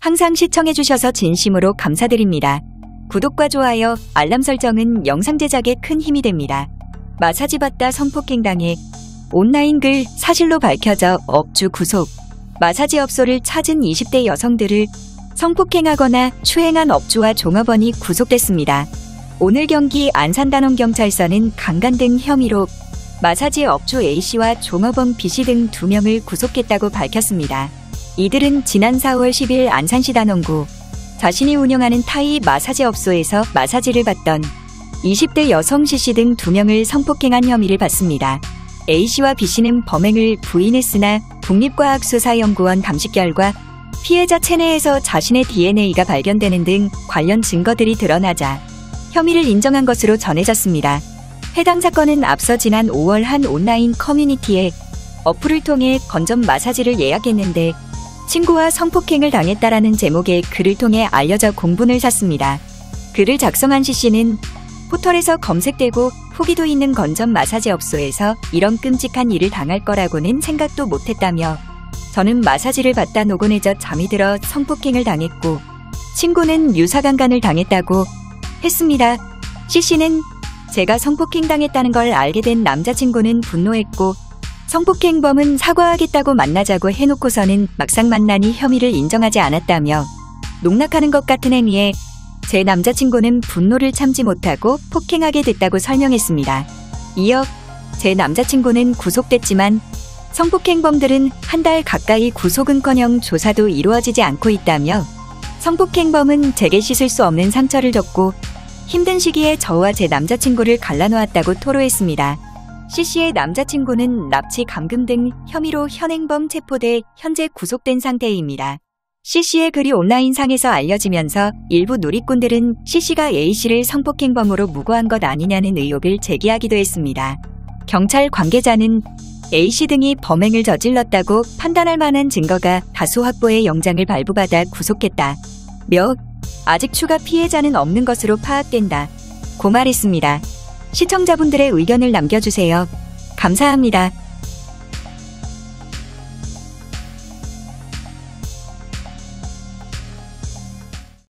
항상 시청해주셔서 진심으로 감사드립니다. 구독과 좋아요, 알람 설정은 영상 제작에 큰 힘이 됩니다. 마사지 받다 성폭행당해 온라인 글 사실로 밝혀져 업주 구속. 마사지 업소를 찾은 20대 여성들을 성폭행하거나 추행한 업주와 종업원이 구속됐습니다. 오늘 경기 안산단원경찰서는 강간 등 혐의로 마사지 업주 A씨와 종업원 B씨 등 2명을 구속했다고 밝혔습니다. 이들은 지난 4월 10일 안산시 단원구 자신이 운영하는 타이 마사지 업소에서 마사지를 받던 20대 여성 C씨 등 2명을 성폭행한 혐의를 받습니다. A씨와 B씨는 범행을 부인했으나 국립과학수사연구원 감식 결과 피해자 체내에서 자신의 DNA가 발견되는 등 관련 증거들이 드러나자 혐의를 인정한 것으로 전해졌습니다. 해당 사건은 앞서 지난 5월 한 온라인 커뮤니티에 어플을 통해 건전 마사지를 예약했는데 친구와 성폭행을 당했다라는 제목의 글을 통해 알려져 공분을 샀습니다. 글을 작성한 C씨는 포털에서 검색되고 후기도 있는 건전 마사지 업소에서 이런 끔찍한 일을 당할 거라고는 생각도 못했다며 저는 마사지를 받다 노곤해져 잠이 들어 성폭행을 당했고 친구는 유사강간을 당했다고 했습니다. C씨는 제가 성폭행당했다는 걸 알게 된 남자친구는 분노했고 성폭행범은 사과하겠다고 만나자고 해놓고서는 막상 만나니 혐의를 인정하지 않았다며 농락하는 것 같은 행위에 제 남자친구는 분노를 참지 못하고 폭행하게 됐다고 설명했습니다. 이어 제 남자친구는 구속됐지만 성폭행범들은 한 달 가까이 구속은커녕 조사도 이루어지지 않고 있다며 성폭행범은 제게 씻을 수 없는 상처를 줬고 힘든 시기에 저와 제 남자친구를 갈라놓았다고 토로했습니다. C씨의 남자친구는 납치 감금 등 혐의로 현행범 체포돼 현재 구속된 상태입니다. C씨의 글이 온라인상에서 알려지면서 일부 누리꾼들은 C씨가 A씨를 성폭행범으로 무고한 것 아니냐는 의혹을 제기하기도 했습니다. 경찰 관계자는 A씨 등이 범행을 저질렀다고 판단할 만한 증거가 다수 확보해 영장을 발부받아 구속했다. 아직 추가 피해자는 없는 것으로 파악된다. 고 말했습니다. 시청자분들의 의견을 남겨주세요. 감사합니다.